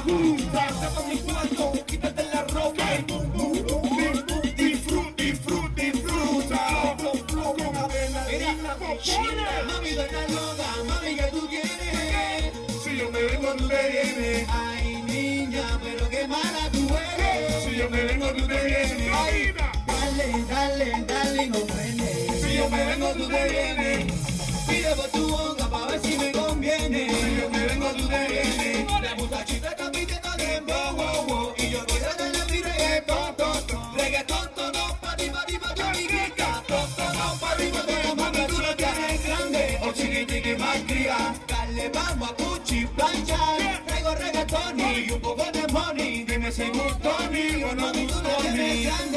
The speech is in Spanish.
gusta. Tapa mi cuarto, quítate la ropa. Disfruta. Flow con adrenalina. Mami, tú estás loca, mami, ¿qué tú quieres? Si yo me vengo, tú te vienes. Ay, niña, pero qué mala tú eres. Si yo me vengo, tú te vienes. Ay, Dale, no frene. si yo me vengo, tú te vienes. Pide por tu boca pa' ver si me conviene. Si yo me vengo, tú te vienes. La muchachita está pidiendo tiempo, y yo quiero darle mi reggaetón, reggaetón, todo pa' ti, amiguita. Todo pa' arriba, todo mami, tú lo tienes grande, o chiquitiqui más cría. Dale, vamos a cuchi planchar, traigo reggaetón y un poco de money. Dime si gustó ni o no gustó ni.